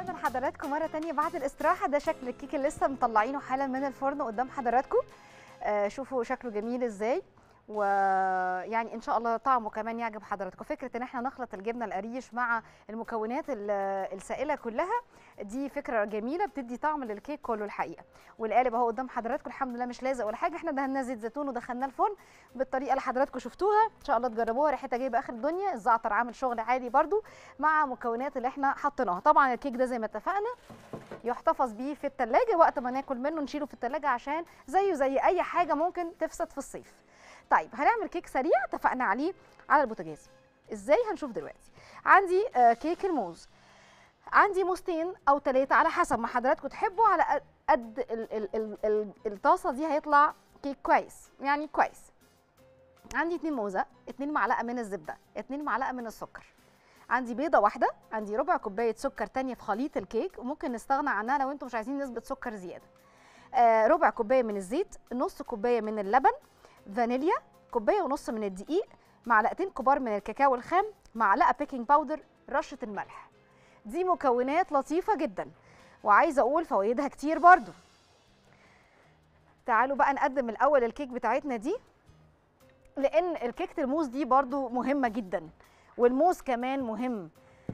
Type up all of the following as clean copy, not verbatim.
ورجعنا لحضراتكم مرة تانية بعد الاستراحة. ده شكل الكيك اللي لسه مطلعينه حالا من الفرن قدام حضراتكم. شوفوا شكله جميل ازاي، ويعني ان شاء الله طعمه كمان يعجب حضراتكم. فكره ان احنا نخلط الجبنه القريش مع المكونات السائله كلها دي فكره جميله بتدي طعم للكيك كله الحقيقه. والقالب اهو قدام حضراتكم الحمد لله مش لازق ولا حاجه. احنا دهنا زيت زيتون ودخلناه الفرن بالطريقه اللي حضراتكم شفتوها، ان شاء الله تجربوها، ريحتها جايبه اخر الدنيا. الزعتر عامل شغل عالي برده مع المكونات اللي احنا حطيناها. طبعا الكيك ده زي ما اتفقنا يحتفظ بيه في الثلاجه، وقت ما ناكل منه نشيله في الثلاجه عشان زيه زي اي حاجه ممكن تفسد في الصيف. طيب هنعمل كيك سريع اتفقنا عليه على البوتاجاز. ازاي؟ هنشوف دلوقتي. عندي كيك الموز، عندي موزتين او 3 على حسب ما حضراتكم تحبوا، على قد الطاسه دي هيطلع كيك كويس يعني كويس. عندي 2 موزه، 2 معلقه من الزبده، 2 معلقه من السكر، عندي بيضه واحده، عندي ربع كوبايه سكر تانية في خليط الكيك وممكن نستغنى عنها لو انتم مش عايزين نسبه سكر زياده. ربع كوبايه من الزيت، نص كوبايه من اللبن، فانيليا، كوبايه ونص من الدقيق، معلقتين كبار من الكاكاو الخام، معلقه بيكنج باودر، رشه الملح. دي مكونات لطيفه جدا وعايزه اقول فوائدها كتير برضو. تعالوا بقى نقدم الاول الكيك بتاعتنا دي، لان الكيكه الموز دي برضو مهمه جدا، والموز كمان مهم.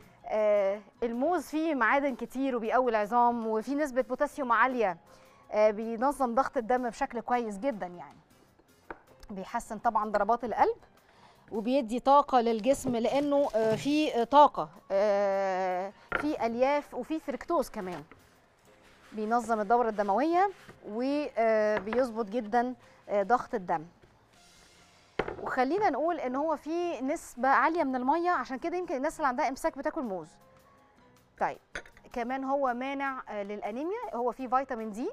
الموز فيه معادن كتير وبيقوي العظام وفيه نسبه بوتاسيوم عاليه، بينظم ضغط الدم بشكل كويس جدا، يعني بيحسن طبعا ضربات القلب وبيدي طاقة للجسم، لأنه فيه طاقة، فيه ألياف وفيه فركتوز كمان، بينظم الدورة الدموية وبيظبط جدا ضغط الدم. وخلينا نقول ان هو فيه نسبة عالية من المية، عشان كده يمكن الناس اللي عندها امساك بتاكل موز. طيب كمان هو مانع للأنيميا، هو فيه فيتامين دي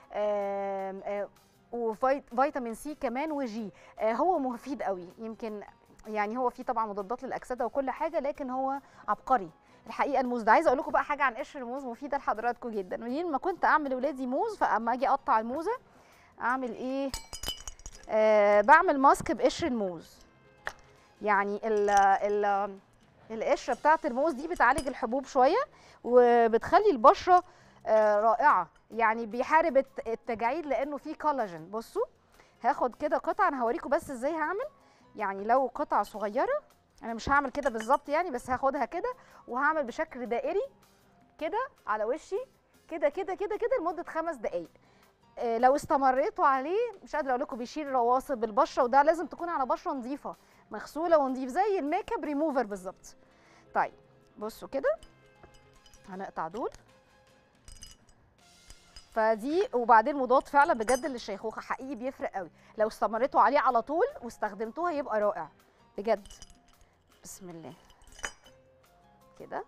وفيتامين سي كمان وجي. هو مفيد قوي، يمكن يعني هو فيه طبعا مضادات للاكسده وكل حاجه، لكن هو عبقري الحقيقه. الموز ده عايزه اقول لكم بقى حاجه عن قشر الموز مفيده لحضراتكم جدا. منين ما كنت اعمل لاولادي موز، فاما اجي اقطع الموزه اعمل ايه؟ بعمل ماسك بقشر الموز. يعني القشره بتاعت الموز دي بتعالج الحبوب شويه وبتخلي البشره رائعه، يعني بيحارب التجاعيد لانه فيه كولاجين. بصوا هاخد كده قطعه، انا هوريكم بس ازاي هعمل. يعني لو قطعه صغيره انا مش هعمل كده بالظبط يعني، بس هاخدها كده وهعمل بشكل دائري كده على وشي كده كده كده كده لمده 5 دقائق. لو استمريتوا عليه مش قادره اقول لكم بيشيل رواسب البشره، وده لازم تكون على بشره نظيفه مغسوله ونظيف زي الميك اب ريموفر بالظبط. طيب بصوا كده هنقطع دول، فدي وبعدين مضاد فعلا بجد للشيخوخه، حقيقي بيفرق قوي. لو استمريتوا عليه على طول واستخدمتوها يبقى رائع بجد. بسم الله كده.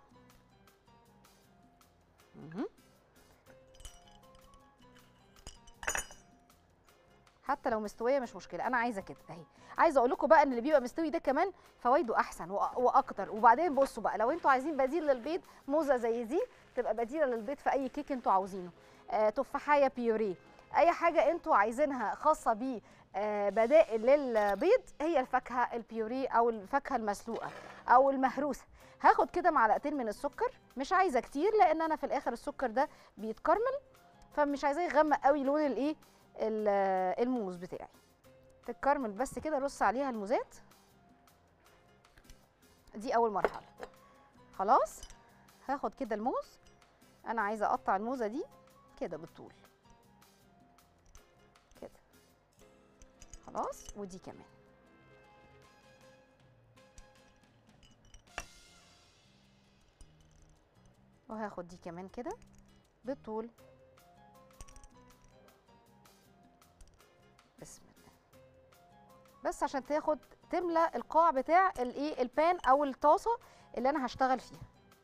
حتى لو مستويه مش مشكله، انا عايزه كده اهي. عايزه اقول لكم بقى ان اللي بيبقى مستوي ده كمان فوائده احسن واكتر. وبعدين بصوا بقى، لو انتوا عايزين بديل للبيض، موزه زي دي تبقى بديله للبيض في اي كيك انتوا عاوزينه. تفاحيه بيوريه، اي حاجه انتوا عايزينها خاصه ب بدائل للبيض، هي الفاكهه البيوريه او الفاكهه المسلوقه او المهروسه. هاخد كده معلقتين من السكر، مش عايزه كتير لان انا في الاخر السكر ده بيتكرمل، فمش عايزاه يغمق قوي لون الايه الموز بتاعي. تتكرمل بس كده، رص عليها الموزات دي اول مرحله. خلاص هاخد كده الموز، انا عايزه اقطع الموزه دي كده بالطول كده. خلاص ودي كمان. وهاخد دي كمان كده بالطول. بسم الله. بس عشان تملى القاع بتاع الايه البان او الطاسه اللي انا هشتغل فيها.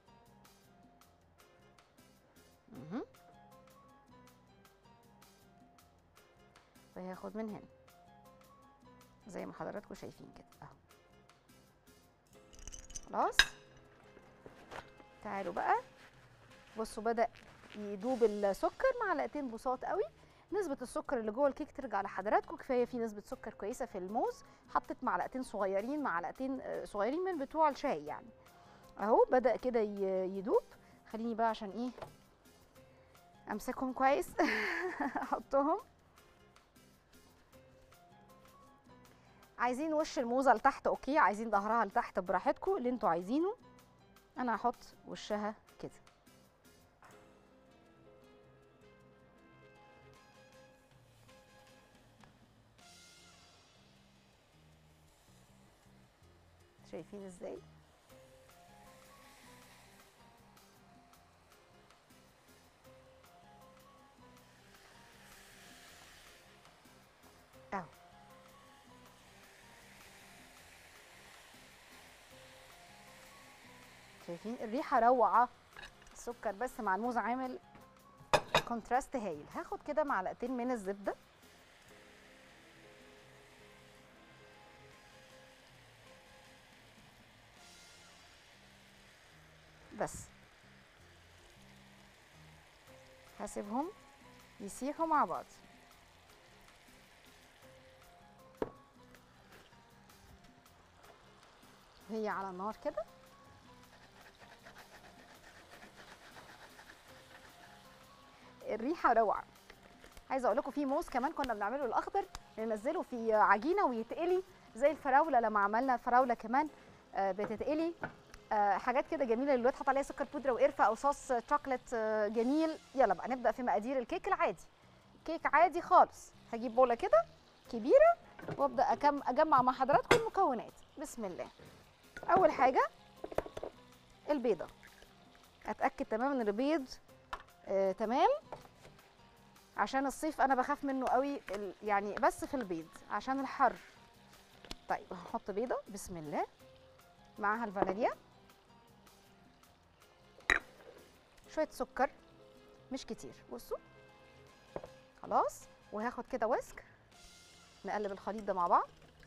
وهاخد من هنا زي ما حضراتكم شايفين كده اهو. خلاص تعالوا بقى بصوا بدأ يدوب السكر، معلقتين بساط قوي. نسبة السكر اللي جوه الكيك ترجع لحضراتكم، كفاية فيه نسبة سكر كويسة في الموز. حطيت معلقتين صغيرين من بتوع الشاي يعني اهو. بدأ كده يدوب. خليني بقى عشان ايه امسكهم كويس. احطهم. عايزين وش الموزه لتحت اوكي، عايزين ظهرها لتحت براحتكم اللي انتوا عايزينه. انا هحط وشها كده. شايفين ازاي؟ اهو. شايفين الريحه روعه. السكر بس مع الموز عامل كونتراست هايل. هاخد كده معلقتين من الزبده بس، هسيبهم يسيحوا مع بعض. هي على النار كده. الريحه روعه. عايزه اقول لكم في موز كمان كنا بنعمله الاخضر، ننزله في عجينه ويتقلي زي الفراوله. لما عملنا الفراوله كمان بتتقلي. حاجات كده جميله للولاد، حط عليها سكر بودره وقرفه او صوص شوكليت جميل. يلا بقى نبدا في مقادير الكيك العادي. كيك عادي خالص. هجيب بوله كده كبيره وابدا اجمع مع حضراتكم المكونات. بسم الله. اول حاجه البيضه. اتاكد تماما ان البيض تمام، عشان الصيف انا بخاف منه قوي يعني بس في البيض عشان الحر. طيب هحط بيضه بسم الله معاها الفانيليا، شويه سكر مش كتير بصوا خلاص. وهاخد كده ويسك نقلب الخليط ده مع بعض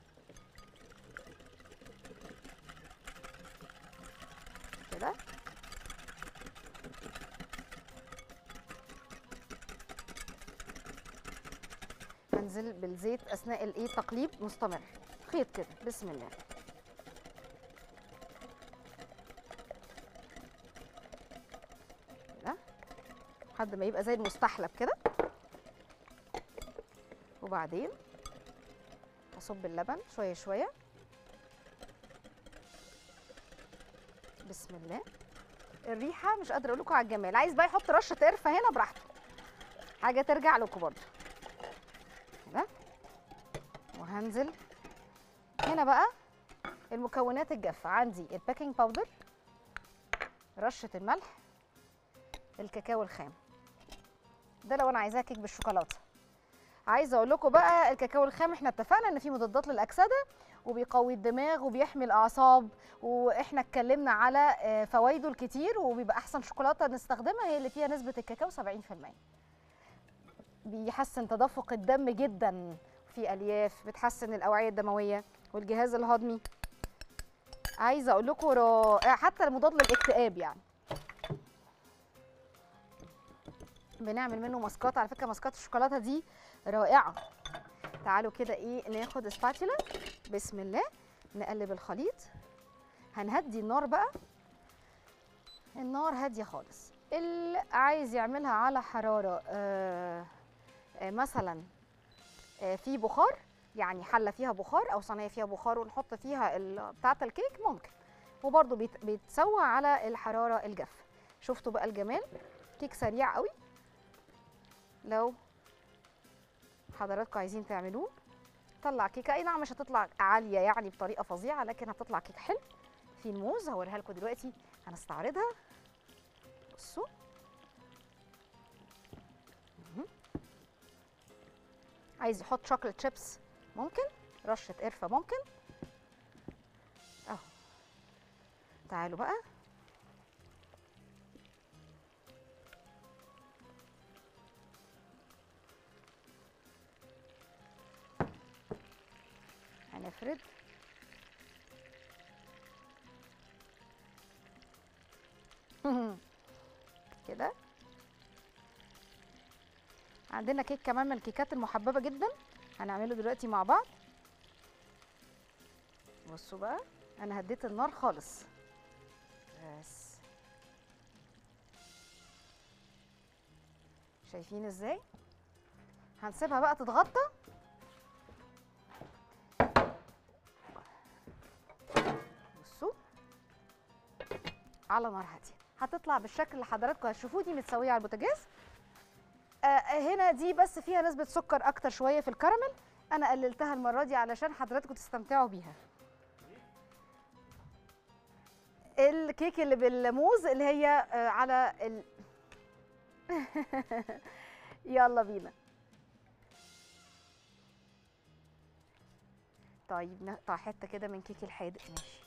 كده. هنزل بالزيت اثناء التقليب مستمر، خيط كده بسم الله. كده لحد ما يبقى زي المستحلب كده. وبعدين اصب اللبن شويه شويه بسم الله. الريحه مش قادره اقول لكم على الجمال. عايز بقى يحط رشه قرفه هنا براحته، حاجه ترجع لكم برضه كده. وهنزل هنا بقى المكونات الجافه. عندي البيكنج باودر، رشه الملح، الكاكاو الخام. ده لو انا عايزاها كيك بالشوكولاته. عايزه اقول لكم بقى الكاكاو الخام احنا اتفقنا ان فيه مضادات للاكسده وبيقوي الدماغ وبيحمي الاعصاب، واحنا اتكلمنا على فوائده الكتير، وبيبقى احسن شوكولاته نستخدمها هي اللي فيها نسبه الكاكاو 70%. بيحسن تدفق الدم جدا، في الياف، بتحسن الاوعيه الدمويه والجهاز الهضمي. عايزه اقول لكم رائع، حتى مضاد للاكتئاب يعني. بنعمل منه ماسكات على فكره. ماسكات الشوكولاته دي رائعه. تعالوا كده ناخد سباتولا بسم الله نقلب الخليط. هنهدي النار بقى، النار هاديه خالص. اللي عايز يعملها على حراره مثلا في بخار، يعني حله فيها بخار او صينيه فيها بخار ونحط فيها بتاعه الكيك ممكن، وبرده بيتسوى على الحراره الجافه. شفتوا بقى الجمال؟ كيك سريع قوي. لو حضراتكم عايزين تعملوه طلع كيكه، اي نعم مش هتطلع عاليه يعني بطريقه فظيعه، لكن هتطلع كيك حلو. في الموز هوريها لكم دلوقتي، هنستعرضها. بصوا عايز يحط شوكليت شيبس ممكن، رشه قرفه ممكن اهو. تعالوا بقى هنفرد كده. عندنا كيك كمان من الكيكات المحببه جدا هنعمله دلوقتي مع بعض. بصوا بقى انا هديت النار خالص بس شايفين ازاي؟ هنسيبها بقى تتغطى. بصوا على نار هاديه هتطلع بالشكل اللي حضراتكم هتشوفوه. دي متسويه على البوتاجاز. هنا دي بس فيها نسبه سكر اكتر شويه في الكراميل، انا قللتها المره دي علشان حضراتكم تستمتعوا بيها. الكيك اللي بالموز اللي هي على يلا بينا. طيب نقطع حته كده من كيك الحادق. ماشي،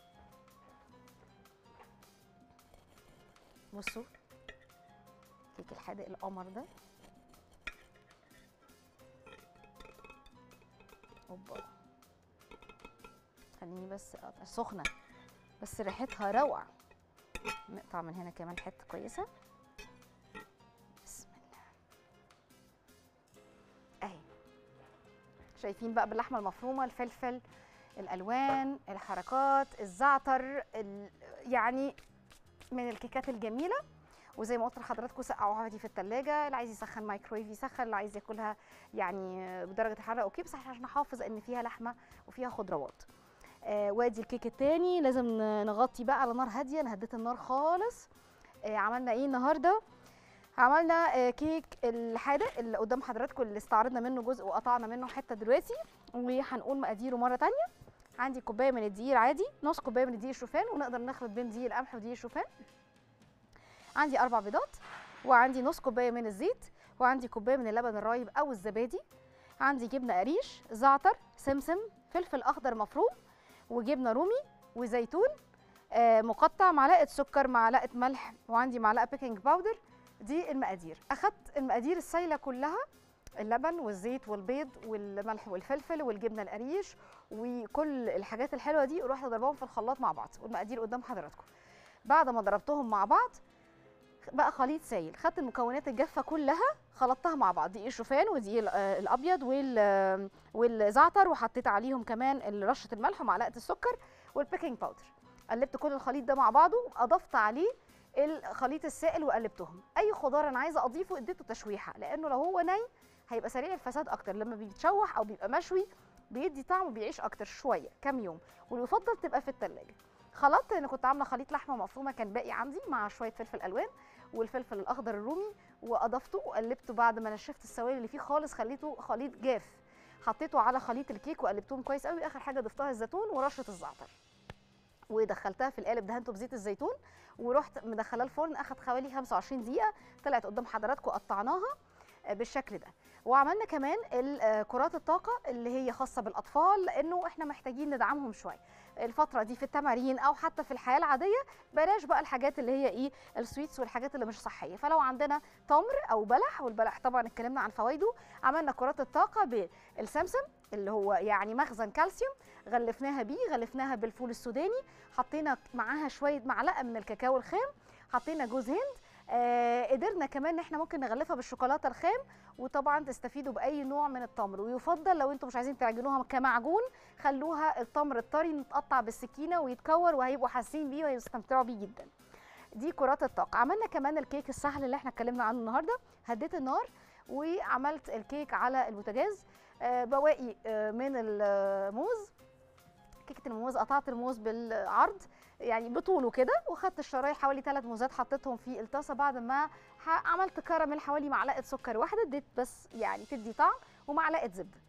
بصوا كيك الحادق القمر ده. اوبا، خليني بس سخنه بس ريحتها روعه. نقطع من هنا كمان حته كويسه. بسم الله. اهي شايفين بقى باللحمه المفرومه، الفلفل الالوان، الحركات، الزعتر، يعني من الكيكات الجميله. وزي ما قلت لحضراتكم سقعوها دي في الثلاجه، اللي عايز يسخن مايكرويف يسخن، اللي عايز ياكلها يعني بدرجه الحراره اوكي، بس عشان نحافظ ان فيها لحمه وفيها خضروات. وادي الكيك التاني. لازم نغطي بقى على نار هاديه. انا هديت النار خالص. عملنا ايه النهارده؟ عملنا كيك الحادق اللي قدام حضراتكم، اللي استعرضنا منه جزء وقطعنا منه حته دلوقتي، وهنقول مقاديره مره تانيه. عندي كوبايه من الدقيق العادي، نص كوبايه من الدقيق الشوفان، ونقدر نخلط بين دقيق القمح ودقيق الشوفان. عندي 4 بيضات، وعندي نص كوبايه من الزيت، وعندي كوبايه من اللبن الرايب او الزبادي. عندي جبنه قريش، زعتر، سمسم، فلفل اخضر مفروم، وجبنه رومي، وزيتون مقطع، معلقه سكر، معلقه ملح، وعندي معلقه بيكنج باودر. دي المقادير. اخدت المقادير السايله كلها، اللبن والزيت والبيض والملح والفلفل والجبنه القريش وكل الحاجات الحلوه دي، ورحت ضربهم في الخلاط مع بعض، والمقادير قدام حضراتكم. بعد ما ضربتهم مع بعض بقى خليط سائل. خدت المكونات الجافه كلها خلطتها مع بعض، دقيق الشوفان ودقيق الابيض والزعتر، وحطيت عليهم كمان رشه الملح ومعلقه السكر والبيكنج باودر. قلبت كل الخليط ده مع بعضه، اضفت عليه الخليط السائل وقلبتهم. اي خضار انا عايزه اضيفه اديته تشويحه، لانه لو هو ني هيبقى سريع الفساد اكتر. لما بيتشوح او بيبقى مشوي بيدي طعم وبيعيش اكتر شويه كام يوم، ويفضل تبقى في الثلاجه. خلطت. انا كنت عامله خليط لحمه مفرومه كان باقي عندي، مع شويه فلفل الوان والفلفل الاخضر الرومي، واضفته وقلبته. بعد ما نشفت السوائل اللي فيه خالص خليته خليط جاف، حطيته على خليط الكيك وقلبتهم كويس قوي. اخر حاجه ضفتها الزيتون ورشه الزعتر، ودخلتها في القالب دهنته بزيت الزيتون، ورحت مدخلاه الفرن. اخد حوالي 25 دقيقه، طلعت قدام حضراتكم قطعناها بالشكل ده. وعملنا كمان كرات الطاقه اللي هي خاصه بالاطفال، لانه احنا محتاجين ندعمهم شويه الفتره دي في التمارين او حتى في الحياه العاديه. بلاش بقى الحاجات اللي هي ايه السويتس والحاجات اللي مش صحيه. فلو عندنا تمر او بلح، والبلح طبعا اتكلمنا عن فوائده، عملنا كرات الطاقه بالسمسم اللي هو يعني مخزن كالسيوم، غلفناها بيه، غلفناها بالفول السوداني، حطينا معاها شويه معلقه من الكاكاو الخام، حطينا جوز هند. قدرنا كمان ان احنا ممكن نغلفها بالشوكولاته الخام، وطبعا تستفيدوا باي نوع من التمر. ويفضل لو انتم مش عايزين تعجنوها كمعجون، خلوها التمر الطري متقطع بالسكينه ويتكور، وهيبقوا حاسين بيه وهيستمتعوا بيه جدا. دي كرات الطاقه. عملنا كمان الكيك السهل اللي احنا اتكلمنا عنه النهارده. هديت النار وعملت الكيك على البوتاجاز. بواقي من الموز، كيكه الموز، قطعت الموز بالعرض يعني بطوله كده، وخدت الشرايح حوالي 3 موزات حطيتهم في الطاسه. بعد ما عملت كراميل حوالي معلقه سكر واحده، اديت بس يعني تدي طعم، ومعلقه زبده.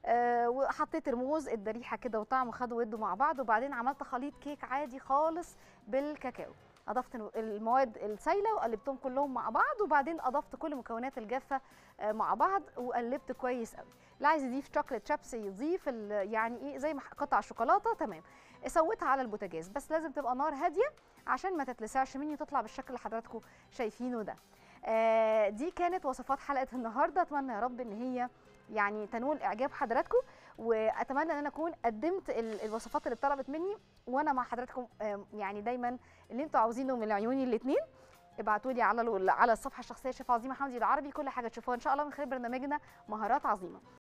وحطيت الموز، ادى ريحه كده وطعم، وخدوا ودوا مع بعض. وبعدين عملت خليط كيك عادي خالص بالكاكاو. اضفت المواد السايله وقلبتهم كلهم مع بعض، وبعدين اضفت كل المكونات الجافه مع بعض وقلبت كويس قوي. اللي عايز يضيف شوكليت شيبس يضيف، يعني ايه زي ما قطع شوكولاته تمام. سويتها على البوتاجاز، بس لازم تبقى نار هاديه عشان ما تتلسعش مني وتطلع بالشكل اللي حضراتكم شايفينه ده. دي كانت وصفات حلقه النهارده. اتمنى يا رب ان هي يعني تنول اعجاب حضراتكم، واتمنى ان انا اكون قدمت الوصفات اللي اتطلبت مني وانا مع حضراتكم. يعني دايما اللي انتوا عاوزينه من عيوني الاثنين ابعتوا لي على الصفحه الشخصيه شيف عظيمه حمدي العربي. كل حاجه تشوفوها ان شاء الله من خلال برنامجنا مهارات عظيمه.